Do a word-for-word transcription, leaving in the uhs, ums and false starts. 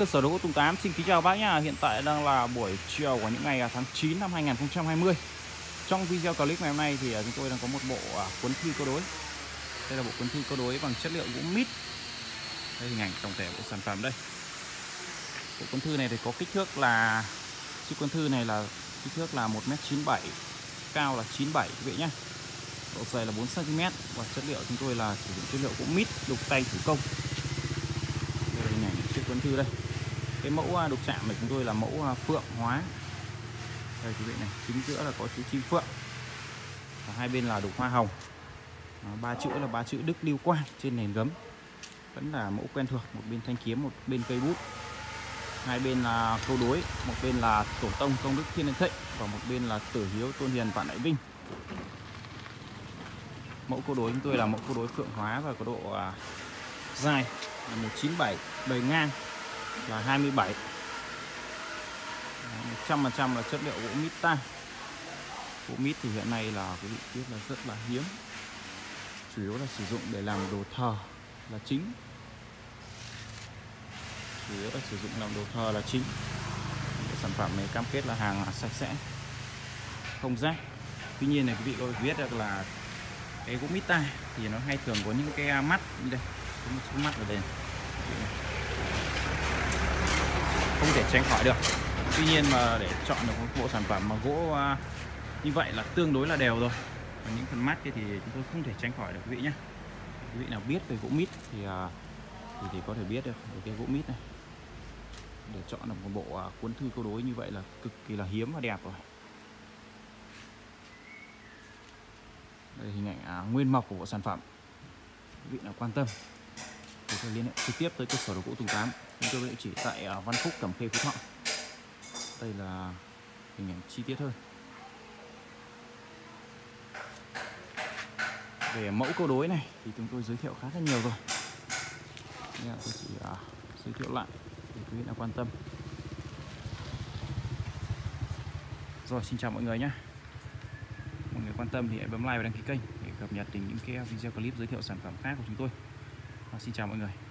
Cơ sở đồ gỗ Tùng Tám xin kính chào bác nhá. Hiện tại đang là buổi chiều của những ngày tháng chín năm hai nghìn không trăm hai mươi. Trong video clip ngày hôm nay thì chúng tôi đang có một bộ cuốn thư câu đối. Đây là bộ cuốn thư câu đối bằng chất liệu gỗ mít. Đây hình ảnh tổng thể của sản phẩm đây. Bộ cuốn thư này thì có kích thước là chiếc cuốn thư này là kích thước là một mét chín mươi bảy, cao là chín mươi bảy quý vị nhé. Độ dày là bốn xăng ti mét và chất liệu chúng tôi là sử dụng chất liệu gỗ mít đục tay thủ công. Đây là hình ảnh chiếc cuốn thư đây. Cái mẫu đục chạm này chúng tôi là mẫu phượng hóa. Đây quý vị này, chính giữa là có chú chim phượng và hai bên là đục hoa hồng. Ba chữ là ba chữ Đức Lưu Quang trên nền gấm, vẫn là mẫu quen thuộc. Một bên thanh kiếm, một bên cây bút, hai bên là câu đối, một bên là tổ tông công đức Thiên Ân Thịnh và một bên là tử hiếu tôn hiền Vạn Đại Vinh. Mẫu câu đối chúng tôi là mẫu câu đối phượng hóa và có độ à, dài là một chín bảy, bề ngang là hai mươi bảy. một trăm phần trăm là chất liệu gỗ mít ta. Gỗ mít thì hiện nay là quý vị biết là rất là hiếm, chủ yếu là sử dụng để làm đồ thờ là chính. Chủ yếu là sử dụng làm đồ thờ là chính. Cái sản phẩm này cam kết là hàng sạch sẽ, không rác. Tuy nhiên này quý vị có biết được là cái gỗ mít ta thì nó hay thường có những cái mắt như đây, có một số mắt ở đây, không thể tránh khỏi được. Tuy nhiên mà để chọn được một bộ sản phẩm mà gỗ như vậy là tương đối là đều rồi. Và những phần mắt thì chúng tôi không thể tránh khỏi được quý vị nhé. Quý vị nào biết về gỗ mít thì thì, thì có thể biết được về cái gỗ mít này. Để chọn được một bộ cuốn thư câu đối như vậy là cực kỳ là hiếm và đẹp rồi. Đây hình ảnh à, nguyên mộc của bộ sản phẩm. Quý vị nào quan tâm thì có liên hệ trực tiếp tới cơ sở đồ gỗ Tùng Tám. Chúng tôi địa chỉ tại à, Văn Phúc, Cẩm Khê, Phú Thọ. Đây là hình ảnh chi tiết hơn về mẫu câu đối này thì chúng tôi giới thiệu khá là nhiều rồi. Nên tôi chỉ uh, giới thiệu lại để quý vị nào quan tâm. Rồi, xin chào mọi người nhé. Mọi người quan tâm thì hãy bấm like và đăng ký kênh để cập nhật những cái video clip giới thiệu sản phẩm khác của chúng tôi. Và xin chào mọi người.